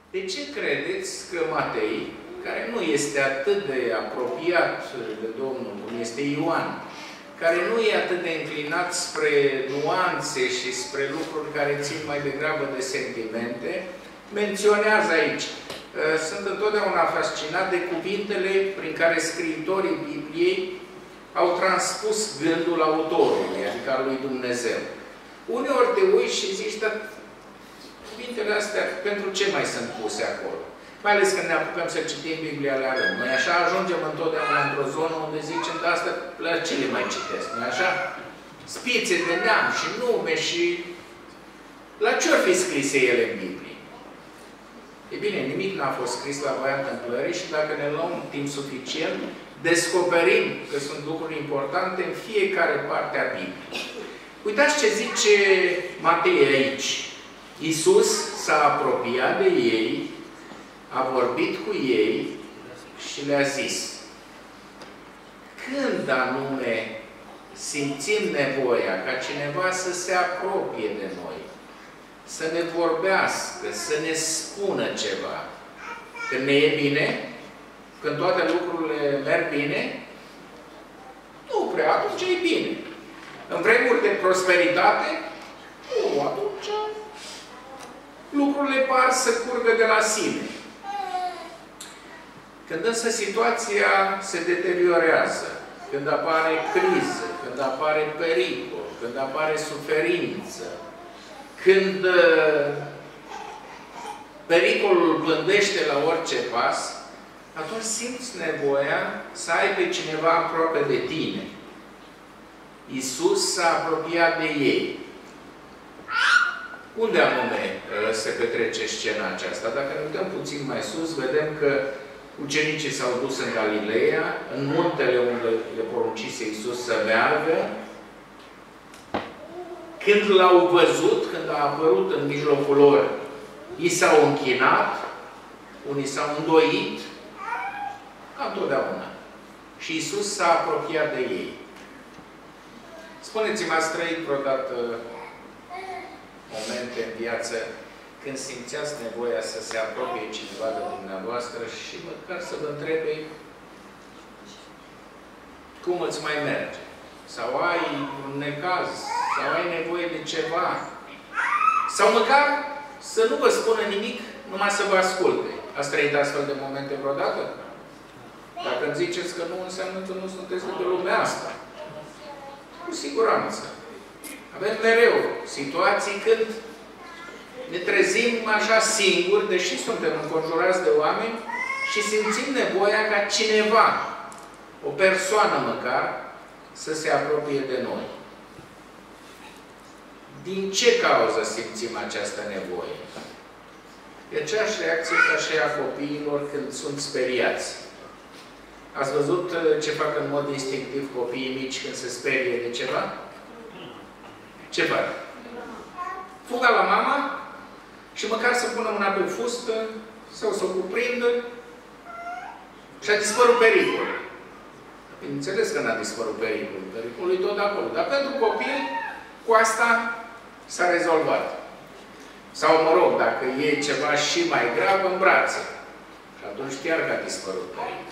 De ce credeți că Matei, care nu este atât de apropiat de Domnul cum este Ioan, care nu e atât de înclinat spre nuanțe și spre lucruri care țin mai degrabă de sentimente, menționează aici? Sunt întotdeauna fascinat de cuvintele prin care scriitorii Bibliei au transpus gândul autorului, adică al lui Dumnezeu. Uneori te uiți și zici, dar cuvintele astea, pentru ce mai sunt puse acolo? Mai ales când ne apucăm să citim Biblia la rând. Noi așa ajungem întotdeauna într-o zonă unde zicem, dar asta la ce le mai citesc? Nu așa? Spițe de neam și nume și... La ce ar fi scrise ele în Biblie? E bine, nimic n-a fost scris la voia întâmplării și dacă ne luăm timp suficient, descoperim că sunt lucruri importante în fiecare parte a Bibliei. Uitați ce zice Matei aici. Iisus s-a apropiat de ei, a vorbit cu ei și le-a zis: când anume simțim nevoia ca cineva să se apropie de noi, să ne vorbească, să ne spună ceva? Când ne e bine? Când toate lucrurile merg bine? Nu prea, atunci e bine. În vremuri de prosperitate? Nu, atunci lucrurile par să curgă de la sine. Când însă situația se deteriorează, când apare criză, când apare pericol, când apare suferință, când pericolul pândește la orice pas, atunci simți nevoia să ai pe cineva aproape de tine. Iisus s-a apropiat de ei. Unde anume se petrece scena aceasta? Dacă ne uităm puțin mai sus, vedem că ucenicii s-au dus în Galileea, în muntele unde le poruncise Iisus să meargă. Când l-au văzut, când a apărut în mijlocul lor, i s-au închinat, unii s-au îndoit, ca întotdeauna. Și Iisus s-a apropiat de ei. Spuneți-mi, ați trăit vreodată momente în viață când simțeați nevoia să se apropie cineva de dumneavoastră și măcar să vă întrebe cum îți mai merge? Sau ai un necaz? Sau ai nevoie de ceva? Sau măcar să nu vă spună nimic, numai să vă asculte. Ați trăit astfel de momente vreodată? Dacă îmi ziceți că nu, înseamnă că nu sunteți de pe lumea asta. Cu siguranță. Avem mereu situații când ne trezim așa singuri, deși suntem înconjurați de oameni, și simțim nevoia ca cineva, o persoană măcar, să se apropie de noi. Din ce cauză simțim această nevoie? E aceeași reacție ca și a copiilor când sunt speriați. Ați văzut ce fac în mod instinctiv copiii mici când se sperie de ceva? Ce fac? Fuga la mama și măcar să pună mâna pe fustă sau să o cuprindă și a dispărut pericolul. Bineînțeles că n-a dispărut pericolul. Pericolul e tot acolo. Dar pentru copil, cu asta s-a rezolvat. Sau, mă rog, dacă e ceva și mai grav, în brațe. Și atunci chiar că a dispărut pericolul.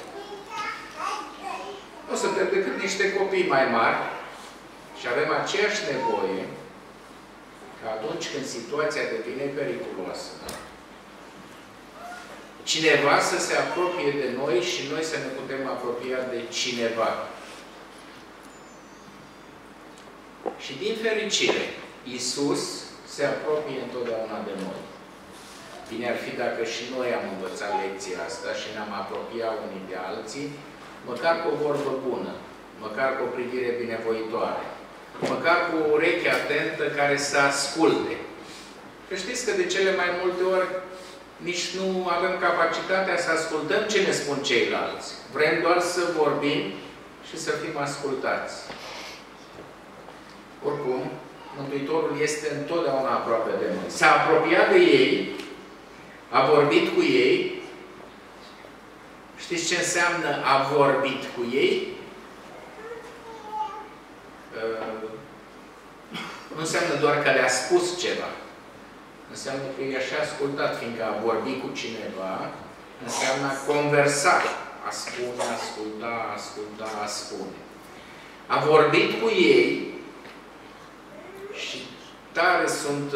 Nu suntem decât niște copii mai mari și avem aceeași nevoie că atunci când situația devine periculoasă, cineva să se apropie de noi și noi să ne putem apropia de cineva. Și din fericire, Iisus se apropie întotdeauna de noi. Bine ar fi dacă și noi am învățat lecția asta și ne-am apropiat unii de alții, măcar cu o vorbă bună, măcar cu o privire binevoitoare, măcar cu o ureche atentă care să asculte. Că știți că de cele mai multe ori nici nu avem capacitatea să ascultăm ce ne spun ceilalți. Vrem doar să vorbim și să fim ascultați. Oricum, Mântuitorul este întotdeauna aproape de noi. S-a apropiat de ei, a vorbit cu ei. Știți ce înseamnă a vorbit cu ei? Nu înseamnă doar că le-a spus ceva. înseamnă că e așa ascultat, fiindcă a vorbi cu cineva înseamnă a conversa. A spune, a asculta, a asculta, a spune. A vorbit cu ei și tare sunt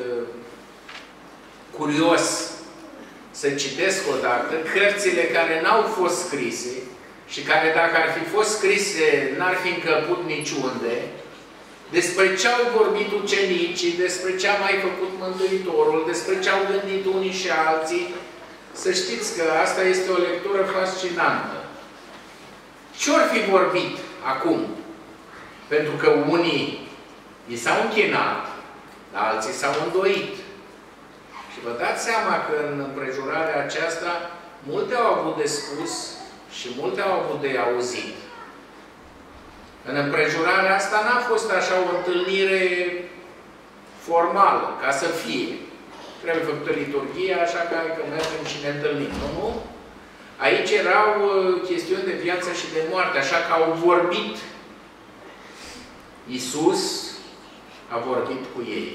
curios să citesc odată cărțile care n-au fost scrise și care, dacă ar fi fost scrise, n-ar fi încăput niciunde, despre ce au vorbit ucenicii, despre ce a mai făcut Mântuitorul, despre ce au gândit unii și alții. Să știți că asta este o lectură fascinantă. Ce-or fi vorbit acum? Pentru că unii i s-au închinat, alții s-au îndoit. Și vă dați seama că în împrejurarea aceasta multe au avut de spus și multe au avut de auzit. În împrejurarea asta n-a fost așa o întâlnire formală, ca să fie. Trebuie făcută liturghia, așa că hai că mergem și ne întâlnim. Nu? Aici erau chestiuni de viață și de moarte, așa că au vorbit. Iisus a vorbit cu ei.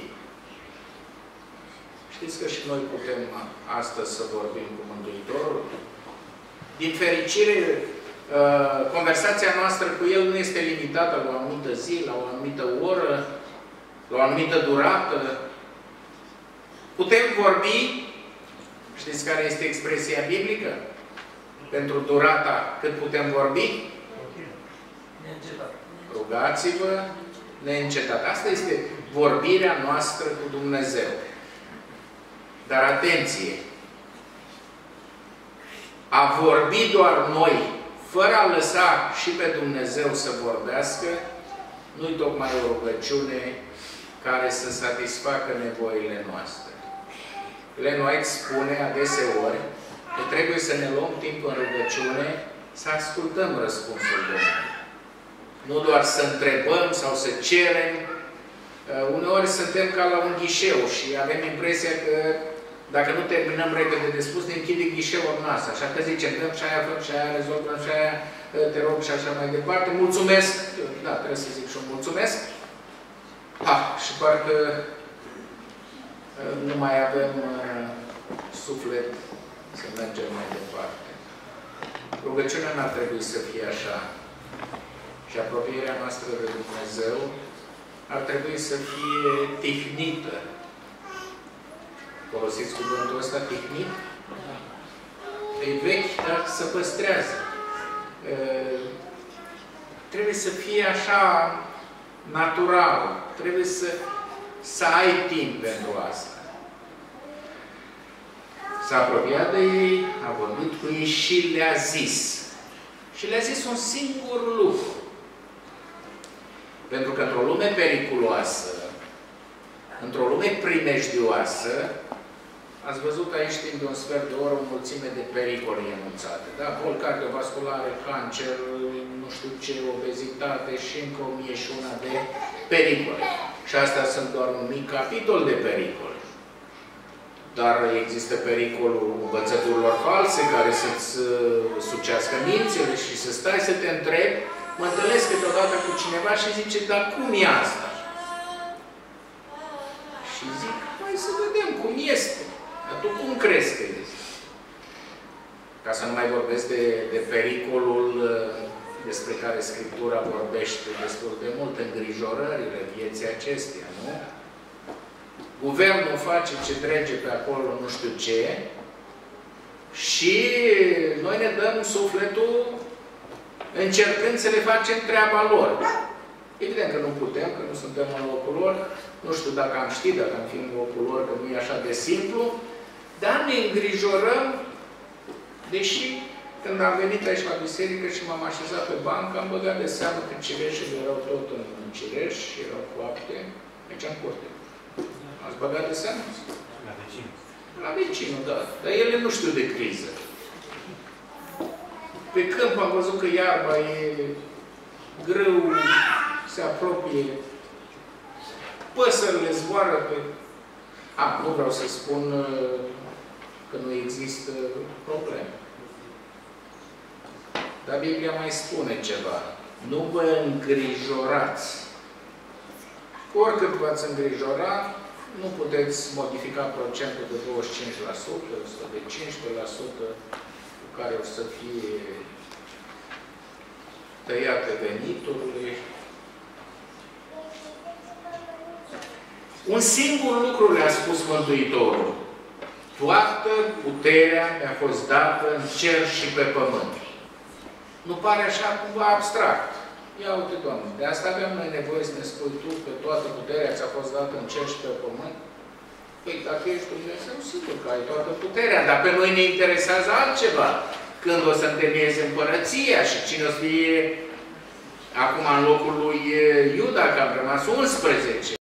Știți că și noi putem astăzi să vorbim cu Mântuitorul? Din fericire, conversația noastră cu El nu este limitată la o anumită zi, la o anumită oră, la o anumită durată. Putem vorbi, știți care este expresia biblică? Pentru durata cât putem vorbi? Neîncetat. Rugați-vă neîncetat. Asta este vorbirea noastră cu Dumnezeu. Dar atenție! A vorbi doar noi, fără a lăsa și pe Dumnezeu să vorbească, nu-i tocmai o rugăciune care să satisfacă nevoile noastre. Ellen White spune adeseori că trebuie să ne luăm timp în rugăciune să ascultăm răspunsul Domnului. Nu doar să întrebăm sau să cerem. Uneori suntem ca la un ghișeu și avem impresia că dacă nu terminăm repede de spus, ne închide ghișeul în nas. Așa că zicem, dăm și aia, făm și aia, rezolvăm și aia, te rog și așa mai departe. Mulțumesc! Da, trebuie să zic și un mulțumesc. Și parcă nu mai avem suflet să mergem mai departe. Rugăciunea n-ar trebui să fie așa. Și apropierea noastră de Dumnezeu ar trebui să fie tihnită. Folosiți cuvântul ăsta, tihnit? E vechi, dar se păstrează. Trebuie să fie așa natural. Trebuie să ai timp pentru asta. S-a apropiat de ei, a vorbit cu ei și le-a zis. Și le-a zis un singur lucru. Pentru că într-o lume periculoasă, într-o lume primejdioasă, ați văzut aici timp de un sfert de oră o mulțime de pericole enunțate. Da? Boli cardiovasculare, cancer, nu știu ce, obezitate și încă 1001 de pericole. Și astea sunt doar un mic capitol de pericole. Dar există pericolul învățăturilor false care să-ți sucească mințile și să stai să te întrebi. Mă întâlnesc câteodată cu cineva și zice, dar cum e asta? Și zic, hai să vedem cum este. Dar tu cum crezi că este? Ca să nu mai vorbesc de pericolul despre care Scriptura vorbește destul de mult, îngrijorările vieții acesteia, nu? Guvernul face ce drege pe acolo, nu știu ce, și noi ne dăm sufletul încercând să le facem treaba lor. Evident că nu putem, că nu suntem în locul lor. Nu știu dacă am ști, dacă am fi în locul lor, că nu e așa de simplu. Dar ne îngrijorăm, deși când am venit aici la biserică și m-am așezat pe bancă, am băgat de seamă că cireșele erau tot în cireș, erau coapte, aici în curte. Ați băgat de seamă? La vecinul. La vecinul, da. Dar ele nu știu de criză. Pe câmp am văzut că iarba e grâu, se apropie. Păsările zboară pe... Nu vreau să spun că nu există probleme. Dar Biblia mai spune ceva. Nu vă îngrijorați. Oricât v-ați îngrijora, nu puteți modifica procentul de 25%, sau de 15% cu care o să fie tăiate veniturile. Un singur lucru le-a spus Mântuitorul. Toată puterea mi-a fost dată în cer și pe pământ. Nu pare așa cumva abstract. Ia uite, Doamne, de asta avem noi nevoie să ne spui Tu că toată puterea ți-a fost dată în cer și pe pământ? Păi, dacă ești Dumnezeu, sigur că ai toată puterea, dar pe noi ne interesează altceva. Când o să întemeiezi împărăția și cine o să fie acum în locul lui Iuda, că am rămas 11.